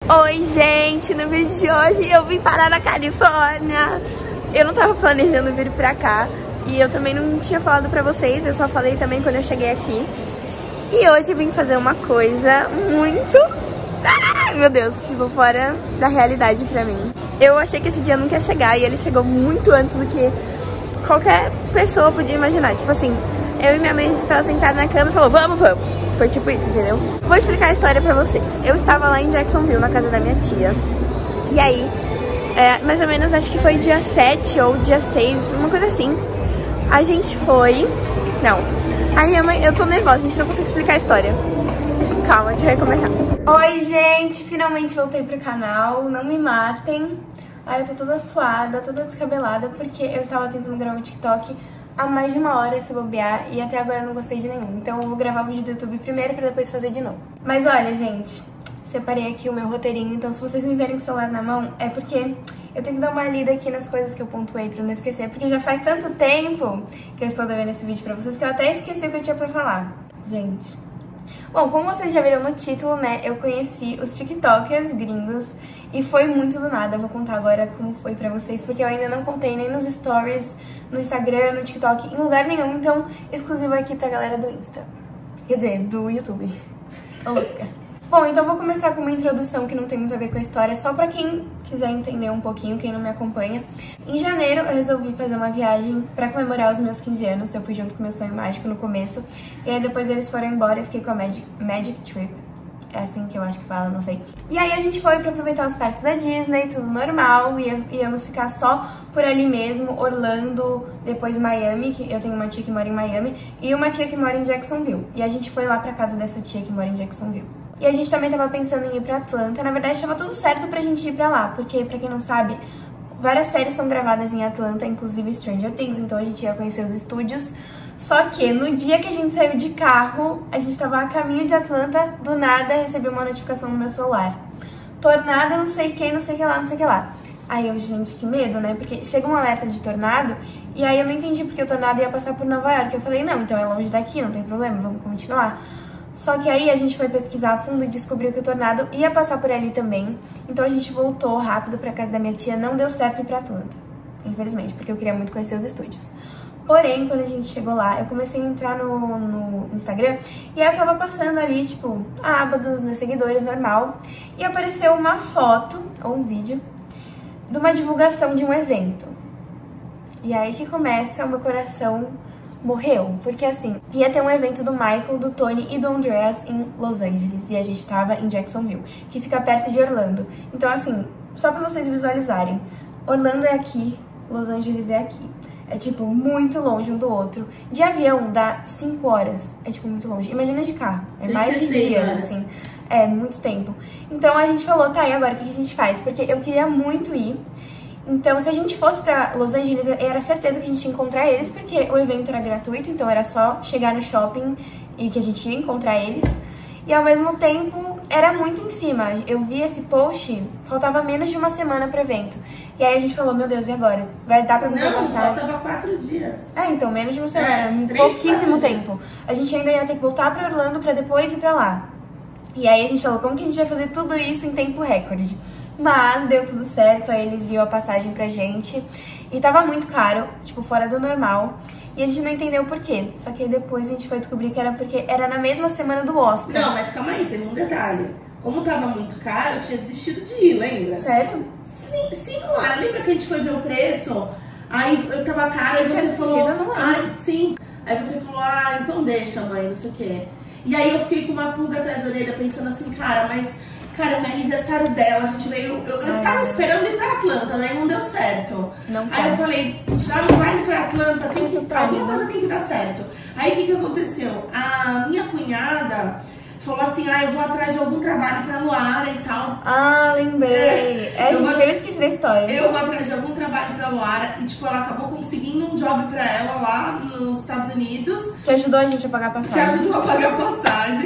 Oi, gente, no vídeo de hoje eu vim parar na Califórnia. Eu não tava planejando vir pra cá e eu também não tinha falado pra vocês, eu só falei também quando eu cheguei aqui. E hoje eu vim fazer uma coisa muito... Ai, meu Deus, tipo, fora da realidade pra mim. Eu achei que esse dia nunca ia chegar e ele chegou muito antes do que qualquer pessoa podia imaginar. Tipo assim, eu e minha mãe, a gente tava sentada na cama e falou, vamos, vamos. Foi tipo isso, entendeu? Vou explicar a história pra vocês. Eu estava lá em Jacksonville, na casa da minha tia. E aí, mais ou menos, acho que foi dia 7 ou dia 6, uma coisa assim. A gente foi... Não. Aí minha mãe... Eu tô nervosa, a gente não consegue explicar a história. Calma, deixa eu recomeçar. Oi, gente! Finalmente voltei pro canal. Não me matem. Ai, eu tô toda suada, toda descabelada, porque eu estava tentando gravar um TikTok há mais de uma hora se bobear e até agora eu não gostei de nenhum. Então eu vou gravar o vídeo do YouTube primeiro pra depois fazer de novo. Mas olha, gente, separei aqui o meu roteirinho, então se vocês me verem com o celular na mão é porque eu tenho que dar uma lida aqui nas coisas que eu pontuei pra não esquecer, porque já faz tanto tempo que eu estou devendo esse vídeo pra vocês que eu até esqueci o que eu tinha pra falar. Gente... Bom, como vocês já viram no título, né, eu conheci os TikTokers gringos e foi muito do nada. Eu vou contar agora como foi pra vocês, porque eu ainda não contei nem nos stories, no Instagram, no TikTok, em lugar nenhum, então exclusivo aqui pra galera do Insta. Quer dizer, do YouTube. Tô louca. Bom, então vou começar com uma introdução que não tem muito a ver com a história, só pra quem quiser entender um pouquinho, quem não me acompanha. Em janeiro eu resolvi fazer uma viagem pra comemorar os meus 15 anos, eu fui junto com meu sonho mágico no começo, e aí depois eles foram embora e fiquei com a Magic Trip. É assim que eu acho que fala, não sei. E aí a gente foi pra aproveitar os parques da Disney, tudo normal, íamos ficar só por ali mesmo, Orlando, depois Miami, que eu tenho uma tia que mora em Miami, e uma tia que mora em Jacksonville. E a gente foi lá pra casa dessa tia que mora em Jacksonville. E a gente também tava pensando em ir pra Atlanta, na verdade tava tudo certo pra gente ir pra lá, porque pra quem não sabe, várias séries são gravadas em Atlanta, inclusive Stranger Things, então a gente ia conhecer os estúdios. Só que no dia que a gente saiu de carro, a gente tava a caminho de Atlanta, do nada recebi uma notificação no meu celular. Tornado, não sei quem, não sei o que lá, não sei o que lá. Aí eu, gente, que medo, né? Porque chega um alerta de tornado, e aí eu não entendi porque o tornado ia passar por Nova York. Eu falei, não, então é longe daqui, não tem problema, vamos continuar. Só que aí a gente foi pesquisar a fundo e descobriu que o tornado ia passar por ali também. Então a gente voltou rápido pra casa da minha tia, não deu certo ir pra Atlanta, infelizmente, porque eu queria muito conhecer os estúdios. Porém, quando a gente chegou lá, eu comecei a entrar no Instagram e aí eu tava passando ali, tipo, a aba dos meus seguidores, normal, e apareceu uma foto, ou um vídeo, de uma divulgação de um evento. E aí que começa, o meu coração morreu, porque assim, ia ter um evento do Michael, do Tony e do Andreas em Los Angeles, e a gente tava em Jacksonville, que fica perto de Orlando. Então assim, só pra vocês visualizarem, Orlando é aqui, Los Angeles é aqui. É, tipo, muito longe um do outro. De avião dá 5 horas. É, tipo, muito longe. Imagina de carro. É mais de dias, assim. É, muito tempo. Então a gente falou, tá, e agora o que a gente faz? Porque eu queria muito ir. Então, se a gente fosse pra Los Angeles, era certeza que a gente ia encontrar eles, porque o evento era gratuito, então era só chegar no shopping e que a gente ia encontrar eles. E ao mesmo tempo, era muito em cima. Eu vi esse post, faltava menos de uma semana pro evento. E aí a gente falou, meu Deus, e agora? Vai dar pra comprar passagem? Não, faltava 4 dias. É, então, menos de uma semana, pouquíssimo tempo. A gente ainda ia ter que voltar pra Orlando pra depois ir pra lá. E aí a gente falou, como que a gente vai fazer tudo isso em tempo recorde? Mas deu tudo certo, aí eles viram a passagem pra gente. E tava muito caro, tipo, fora do normal. E a gente não entendeu por quê. Só que aí depois a gente foi descobrir que era porque era na mesma semana do Oscar. Não, mas calma aí, tem um detalhe. Como tava muito caro, eu tinha desistido de ir, lembra? Sério? Sim, Lara. Lembra que a gente foi ver o preço? Aí eu tava caro, aí você falou... Ai, sim. Aí você falou, ah, então deixa, mãe, não sei o quê. E aí eu fiquei com uma pulga atrás da orelha, pensando assim, cara, mas... Cara, meu aniversário dela, a gente veio... Eu tava esperando ir pra Atlanta, né? E não deu certo. Aí eu falei, já não vai ir pra Atlanta, tem que ir pra alguma coisa, tem que dar certo. Aí o que aconteceu? A minha cunhada falou assim, ah, eu vou atrás de algum trabalho pra Luara e tal. Ah, lembrei. Eu esqueci da história. Eu vou atrás de algum trabalho pra Luara e, tipo, ela acabou conseguindo um job pra ela lá nos Estados Unidos. Que ajudou a gente a pagar a passagem. Que ajudou a pagar a passagem.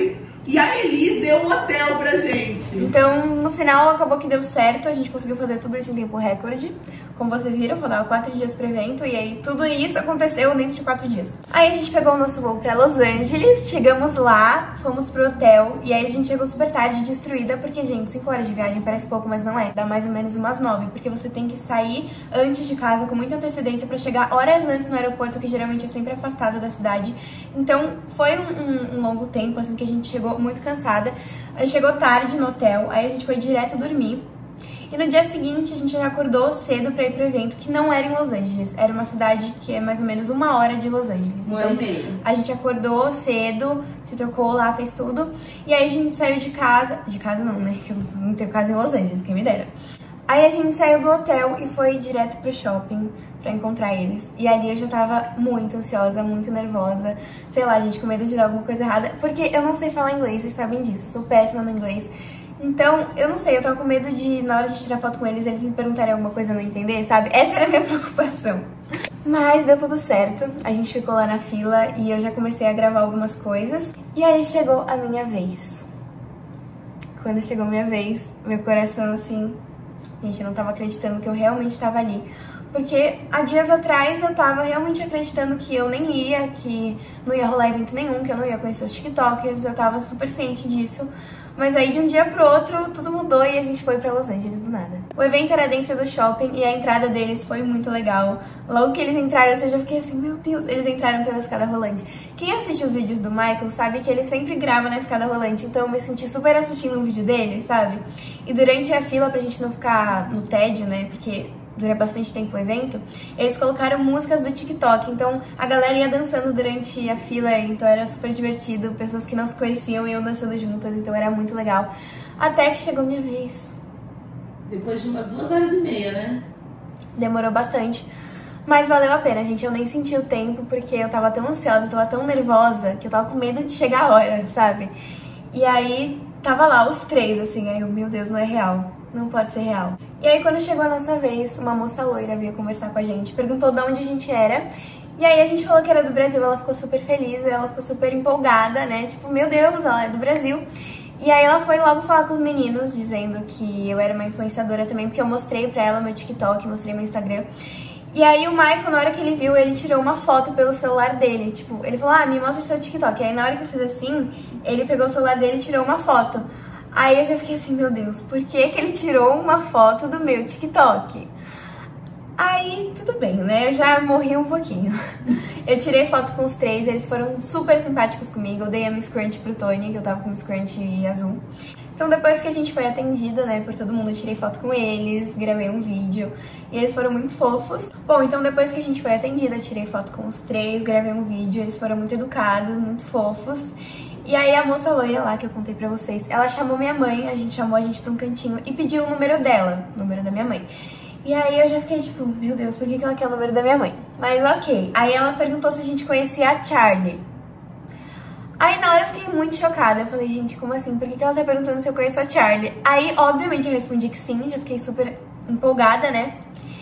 E a Elis deu um hotel pra gente. Então, no final, acabou que deu certo. A gente conseguiu fazer tudo isso em tempo recorde. Como vocês viram, faltava 4 dias pro evento. E aí, tudo isso aconteceu dentro de 4 dias. Aí, a gente pegou o nosso voo pra Los Angeles. Chegamos lá, fomos pro hotel. E aí, a gente chegou super tarde, destruída. Porque, gente, 5 horas de viagem parece pouco, mas não é. Dá mais ou menos umas 9. Porque você tem que sair antes de casa, com muita antecedência, pra chegar horas antes no aeroporto, que geralmente é sempre afastado da cidade. Então, foi um longo tempo, assim, que a gente chegou muito cansada. A gente chegou tarde no hotel, aí a gente foi direto dormir. E no dia seguinte a gente já acordou cedo pra ir pro evento, que não era em Los Angeles. Era uma cidade que é mais ou menos 1 hora de Los Angeles. Uma hora e meia. A gente acordou cedo, se trocou lá, fez tudo. E aí a gente saiu de casa... De casa não, né? Que eu não tenho casa em Los Angeles, quem me dera. Aí a gente saiu do hotel e foi direto pro shopping pra encontrar eles. E ali eu já tava muito ansiosa, muito nervosa. Sei lá, gente, com medo de dar alguma coisa errada. Porque eu não sei falar inglês, vocês sabem disso. Eu sou péssima no inglês. Então, eu não sei, eu tava com medo de, na hora de tirar foto com eles me perguntarem alguma coisa e eu não entender, sabe? Essa era a minha preocupação. Mas deu tudo certo. A gente ficou lá na fila e eu já comecei a gravar algumas coisas. E aí chegou a minha vez. Quando chegou a minha vez, meu coração assim... Gente, eu não tava acreditando que eu realmente tava ali. Porque há dias atrás eu tava realmente acreditando que eu nem ia, que não ia rolar evento nenhum, que eu não ia conhecer os TikTokers, eu tava super ciente disso. Mas aí de um dia pro outro tudo mudou e a gente foi pra Los Angeles do nada. O evento era dentro do shopping e a entrada deles foi muito legal. Logo que eles entraram, eu já fiquei assim, meu Deus, eles entraram pela escada rolante. Quem assiste os vídeos do Michael sabe que ele sempre grava na escada rolante, então eu me senti super assistindo um vídeo dele, sabe? E durante a fila, pra gente não ficar no tédio, né, porque dura bastante tempo o evento, eles colocaram músicas do TikTok, então a galera ia dançando durante a fila, então era super divertido, pessoas que não se conheciam iam dançando juntas, então era muito legal. Até que chegou minha vez. Depois de umas 2 horas e meia, né? Demorou bastante, mas valeu a pena, gente. Eu nem senti o tempo, porque eu tava tão ansiosa, eu tava tão nervosa, que eu tava com medo de chegar a hora, sabe? E aí, tava lá os 3, assim, aí eu, meu Deus, não é real. Não pode ser real. E aí, quando chegou a nossa vez, uma moça loira veio conversar com a gente, perguntou de onde a gente era. E aí a gente falou que era do Brasil, ela ficou super feliz, ela ficou super empolgada, né? Tipo, meu Deus, ela é do Brasil. E aí ela foi logo falar com os meninos, dizendo que eu era uma influenciadora também, porque eu mostrei pra ela meu TikTok, mostrei meu Instagram. E aí o Michael, na hora que ele viu, ele tirou uma foto pelo celular dele. Tipo, ele falou, ah, me mostra seu TikTok. E aí na hora que eu fiz assim, ele pegou o celular dele e tirou uma foto. Aí eu já fiquei assim, meu Deus, por que que ele tirou uma foto do meu TikTok? Aí, tudo bem, né? Eu já morri um pouquinho. Eu tirei foto com os 3, eles foram super simpáticos comigo. Eu dei a Miss Crunch pro Tony, que eu tava com Miss Crunch azul. Então, depois que a gente foi atendida, né, por todo mundo, eu tirei foto com eles, gravei um vídeo. E eles foram muito fofos. Bom, então depois que a gente foi atendida, eu tirei foto com os 3, gravei um vídeo. Eles foram muito educados, muito fofos. E aí a moça loira lá que eu contei pra vocês, ela chamou minha mãe, a gente chamou a gente pra um cantinho e pediu o número dela, o número da minha mãe. E aí eu já fiquei tipo, meu Deus, por que ela quer o número da minha mãe? Mas ok. Aí ela perguntou se a gente conhecia a Charlie. Aí na hora eu fiquei muito chocada, eu falei, gente, como assim? Por que ela tá perguntando se eu conheço a Charlie? Aí, obviamente, eu respondi que sim, já fiquei super empolgada, né?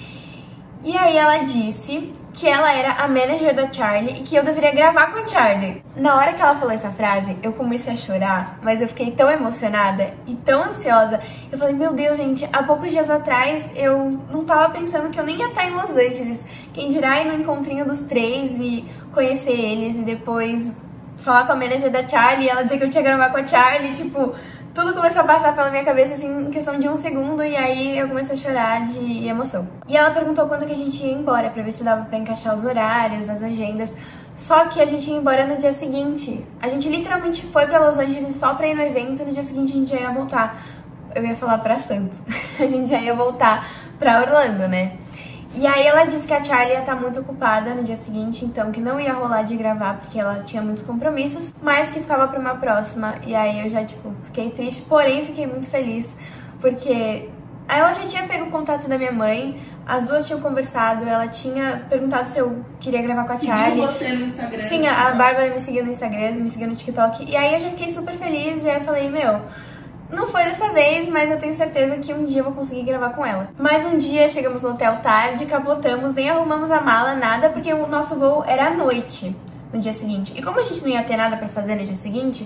E aí ela disse que ela era a manager da Charlie e que eu deveria gravar com a Charlie. Na hora que ela falou essa frase, eu comecei a chorar, mas eu fiquei tão emocionada e tão ansiosa. Eu falei, meu Deus, gente, há poucos dias atrás eu não tava pensando que eu nem ia estar em Los Angeles. Quem dirá ir no encontrinho dos 3 e conhecer eles e depois falar com a manager da Charlie e ela dizer que eu tinha que gravar com a Charlie, tipo... Tudo começou a passar pela minha cabeça, assim, em questão de 1 segundo, e aí eu comecei a chorar de emoção. E ela perguntou quando que a gente ia embora, pra ver se dava pra encaixar os horários, as agendas. Só que a gente ia embora no dia seguinte. A gente literalmente foi pra Los Angeles só pra ir no evento, e no dia seguinte a gente já ia voltar. Eu ia falar pra Santos. A gente já ia voltar pra Orlando, né? E aí ela disse que a Charlie ia estar muito ocupada no dia seguinte, então que não ia rolar de gravar porque ela tinha muitos compromissos, mas que ficava pra uma próxima. E aí eu já, tipo, fiquei triste, porém fiquei muito feliz, porque aí ela já tinha pego o contato da minha mãe, as duas tinham conversado, ela tinha perguntado se eu queria gravar com a Charlie. Seguiu você no Instagram? Sim, a Bárbara me seguiu no Instagram, me seguiu no TikTok, e aí eu já fiquei super feliz, e aí eu falei, meu... Não foi dessa vez, mas eu tenho certeza que um dia eu vou conseguir gravar com ela. Mas um dia chegamos no hotel tarde, capotamos, nem arrumamos a mala, nada, porque o nosso voo era à noite no dia seguinte. E como a gente não ia ter nada pra fazer no dia seguinte,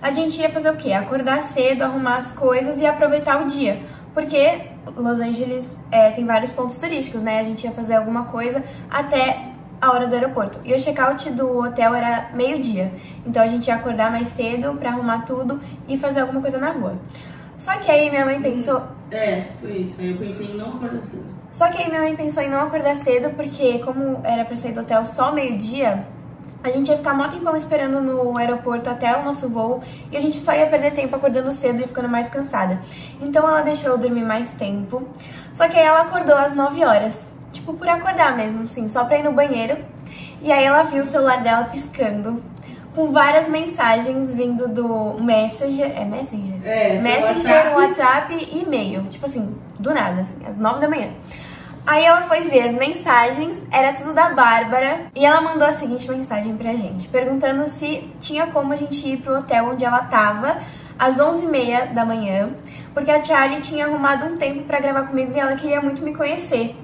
a gente ia fazer o quê? Acordar cedo, arrumar as coisas e aproveitar o dia. Porque Los Angeles tem vários pontos turísticos, né? A gente ia fazer alguma coisa até a hora do aeroporto. E o check-out do hotel era meio-dia. Então a gente ia acordar mais cedo pra arrumar tudo e fazer alguma coisa na rua. Só que aí minha mãe pensou... foi isso. Aí eu pensei em não acordar cedo. Só que aí minha mãe pensou em não acordar cedo, porque como era pra sair do hotel só meio-dia, a gente ia ficar mó tempão esperando no aeroporto até o nosso voo e a gente só ia perder tempo acordando cedo e ficando mais cansada. Então ela deixou eu dormir mais tempo, só que aí ela acordou às 9 horas, tipo por acordar mesmo, assim, só pra ir no banheiro. E aí ela viu o celular dela piscando, com várias mensagens vindo do Messenger, Messenger? Messenger, WhatsApp e e-mail, tipo assim, do nada, assim, às 9 da manhã. Aí ela foi ver as mensagens, era tudo da Bárbara, e ela mandou a seguinte mensagem pra gente, perguntando se tinha como a gente ir pro hotel onde ela tava, às 11h30 da manhã, porque a Charlie tinha arrumado um tempo pra gravar comigo e ela queria muito me conhecer.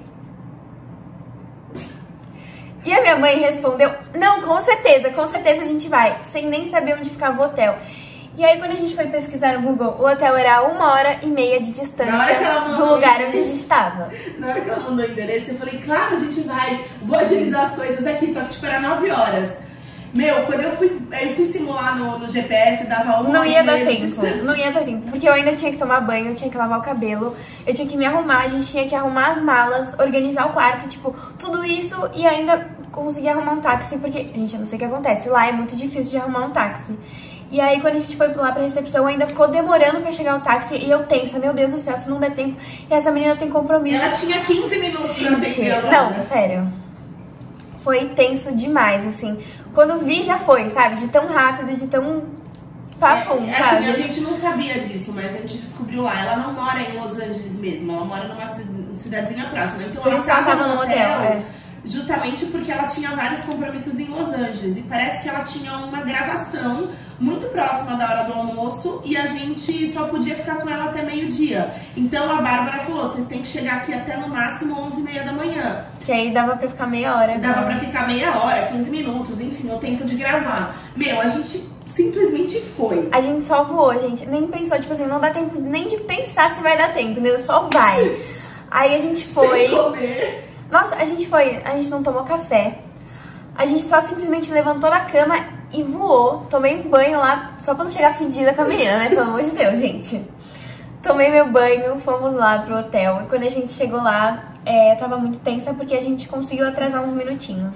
E a minha mãe respondeu, não, com certeza a gente vai, sem nem saber onde ficava o hotel. E aí, quando a gente foi pesquisar no Google, o hotel era a 1h30 de distância do lugar onde a gente estava. Na hora que ela mandou o endereço, eu falei, claro, a gente vai, vou agilizar as coisas aqui, só que tipo, era 9 horas. Meu, quando eu fui simular no GPS, dava 1h30 não ia dar tempo, porque eu ainda tinha que tomar banho, eu tinha que lavar o cabelo, eu tinha que me arrumar, a gente tinha que arrumar as malas, organizar o quarto, tipo, tudo isso e ainda conseguir arrumar um táxi, porque, gente, eu não sei o que acontece, lá é muito difícil de arrumar um táxi. E aí, quando a gente foi lá pra recepção, ainda ficou demorando pra chegar o táxi. E eu tensa, meu Deus do céu, se não der tempo. E essa menina tem compromisso. Ela tinha 15 minutos pra atender agora. Não, sério. Foi tenso demais, assim. Quando vi, já foi, sabe? De tão rápido, de tão papum, sabe? Assim, a gente não sabia disso, mas a gente descobriu lá. Ela não mora em Los Angeles mesmo. Ela mora numa cidadezinha próxima. Então ela estava no hotel. Justamente porque ela tinha vários compromissos em Los Angeles. E parece que ela tinha uma gravação muito próxima da hora do almoço e a gente só podia ficar com ela até meio-dia. Então a Bárbara falou, vocês têm que chegar aqui até no máximo 11h30 da manhã. Que aí dava pra ficar meia hora. Dava pra ficar meia hora, 15 minutos, enfim, o tempo de gravar. Meu, a gente simplesmente foi. A gente só voou, gente. Nem pensou, tipo assim, não dá tempo nem de pensar se vai dar tempo, entendeu? Só vai. Aí a gente foi... Sem comer. Nossa, a gente não tomou café, a gente só simplesmente levantou da cama e voou. Tomei um banho lá, só pra não chegar fedida com a menina, né? Pelo amor de Deus, gente. Tomei meu banho, fomos lá pro hotel. E quando a gente chegou lá, eu tava muito tensa porque a gente conseguiu atrasar uns minutinhos.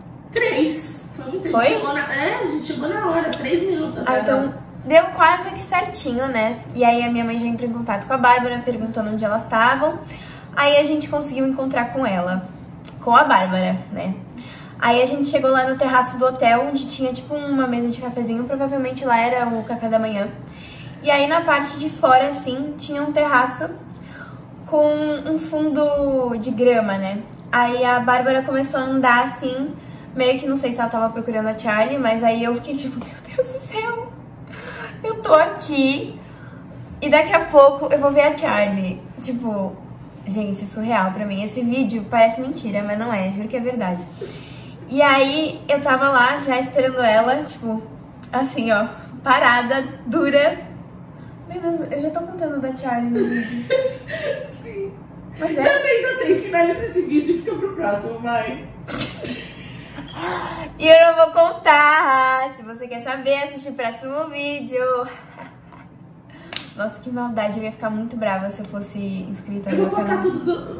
3. Foi muito Foi? A gente chegou na hora, 3 minutos atrasado. Então, deu quase que certinho, né? E aí a minha mãe já entrou em contato com a Bárbara, perguntando onde elas estavam. Aí a gente conseguiu encontrar com ela, com a Bárbara, né? Aí a gente chegou lá no terraço do hotel, onde tinha tipo uma mesa de cafezinho, provavelmente lá era o café da manhã. E aí na parte de fora, assim, tinha um terraço com um fundo de grama, né? Aí a Bárbara começou a andar assim, meio que não sei se ela tava procurando a Charlie, mas aí eu fiquei tipo, meu Deus do céu, eu tô aqui e daqui a pouco eu vou ver a Charlie, tipo... Gente, é surreal pra mim. Esse vídeo parece mentira, mas não é, juro que é verdade. E aí, eu tava lá, já esperando ela, tipo, assim, ó, parada, dura. Meu Deus, eu já tô contando da Charlie no vídeo. Sim. Mas Já sei. Finaliza esse vídeo e fica pro próximo, vai. E eu não vou contar. Se você quer saber, assiste o próximo vídeo. Nossa, que maldade, eu ia ficar muito brava se eu fosse inscrita no meu canal. Eu vou postar tudo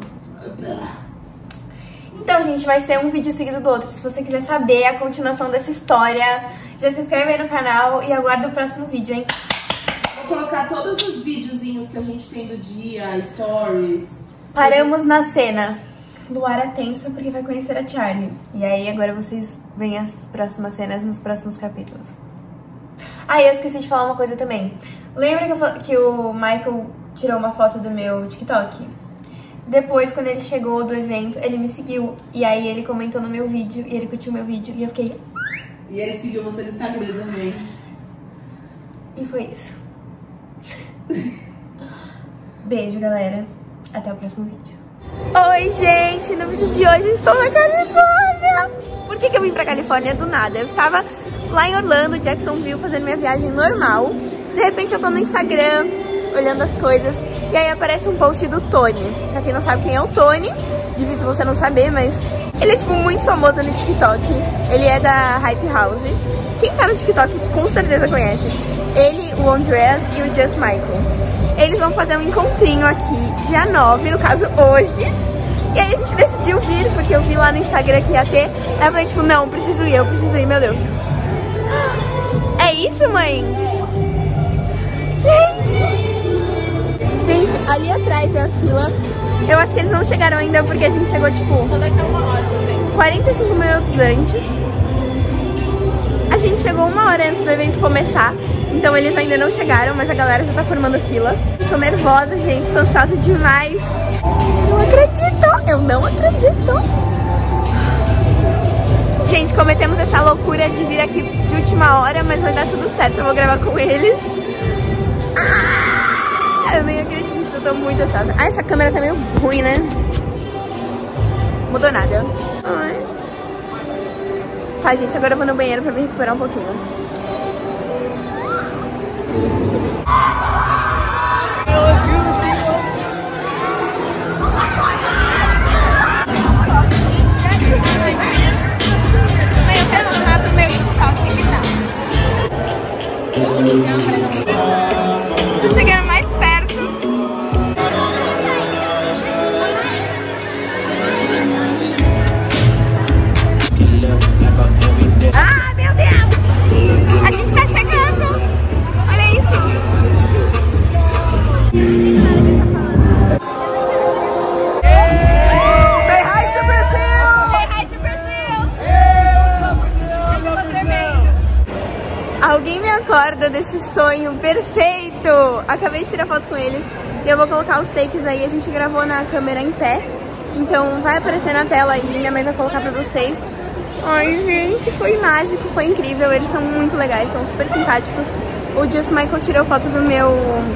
Então, gente, vai ser um vídeo seguido do outro. Se você quiser saber a continuação dessa história, já se inscreve aí no canal e aguarda o próximo vídeo, hein? Vou colocar todos os videozinhos que a gente tem do dia, stories. Paramos na cena. Luara tensa porque vai conhecer a Charlie. E aí, agora vocês veem as próximas cenas nos próximos capítulos. Ah, eu esqueci de falar uma coisa também. Lembra que o Michael tirou uma foto do meu TikTok? Depois, quando ele chegou do evento, ele me seguiu. E aí ele comentou no meu vídeo, e ele curtiu meu vídeo, e eu fiquei... E ele seguiu você no Instagram também. E foi isso. Beijo, galera. Até o próximo vídeo. Oi, gente! No vídeo de hoje eu estou na Califórnia! Por que eu vim pra Califórnia do nada? Eu estava lá em Orlando, Jacksonville, fazendo minha viagem normal. De repente eu tô no Instagram, olhando as coisas, e aí aparece um post do Tony. Pra quem não sabe quem é o Tony, difícil você não saber, mas ele é, tipo, muito famoso no TikTok. Ele é da Hype House. Quem tá no TikTok com certeza conhece. Ele, o Andreas e o Just Michael. Eles vão fazer um encontrinho aqui, dia 9, no caso hoje. E aí a gente decidiu vir, porque eu vi lá no Instagram que ia ter. Aí eu falei, tipo, não, preciso ir, meu Deus. É isso, mãe? Gente, ali atrás é a fila. Eu acho que eles não chegaram ainda porque a gente chegou, tipo, Só daqui a 1 hora também. 45 minutos antes. A gente chegou 1 hora antes do evento começar. Então eles ainda não chegaram, mas a galera já tá formando fila. Tô nervosa, gente, tô ansiosa demais. Eu não acredito. Gente, cometemos essa loucura de vir aqui de última hora, mas vai dar tudo certo, eu vou gravar com eles. Eu nem acredito, eu tô muito ansiosa. Ah, essa câmera tá meio ruim, né? Mudou nada. Ai. Tá, gente, agora eu vou no banheiro pra me recuperar um pouquinho. Tô chegando mais perto. Ah, meu Deus! A gente tá chegando! Olha isso! Say hi to Brazil! Say hi to Brazil! Eu tô tremendo. Alguém me acorda desse sonho perfeito! Acabei de tirar foto com eles e eu vou colocar os takes aí. A gente gravou na câmera em pé, então vai aparecer na tela aí, minha mãe vai colocar pra vocês. Ai, gente, foi mágico, foi incrível. Eles são muito legais, são super simpáticos. O Just Michael tirou foto do meu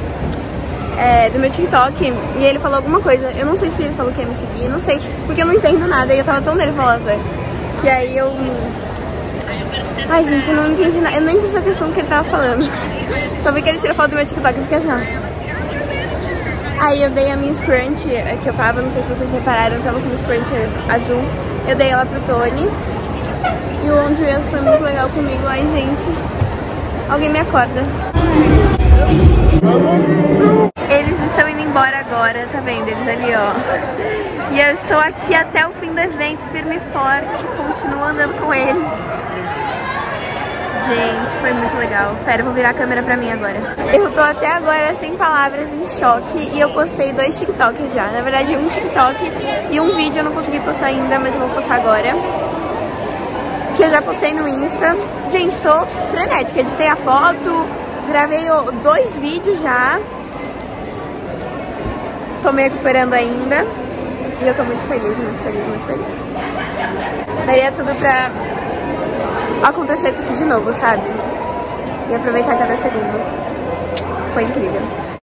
TikTok e ele falou alguma coisa. Eu não sei se ele falou que ia me seguir, não sei, porque eu não entendo nada e eu tava tão nervosa que aí eu... Ai, gente, eu não entendi nada. Eu nem prestei atenção no que ele tava falando. Só vi que ele tirou foto do meu TikTok e fiquei assim, ó. Aí eu dei a minha scrunch, que eu tava, não sei se vocês repararam, eu tava com uma scrunch azul. Eu dei ela pro Tony. E o Andreas foi muito legal comigo. Ai, gente, alguém me acorda. Eles estão indo embora agora, tá vendo? Eles ali, ó. E eu estou aqui até o fim do evento, firme e forte. Continuo andando com eles. Gente, foi muito legal. Pera, eu vou virar a câmera pra mim agora. Eu tô até agora sem palavras, em choque. E eu postei 2 TikToks já. Na verdade, um TikTok e um vídeo eu não consegui postar ainda, mas eu vou postar agora. Que eu já postei no Insta. Gente, tô frenética. Editei a foto, gravei 2 vídeos já. Tô me recuperando ainda. E eu tô muito feliz, muito feliz, muito feliz. Daria tudo pra acontecer tudo de novo, sabe? E aproveitar cada segundo. Foi incrível.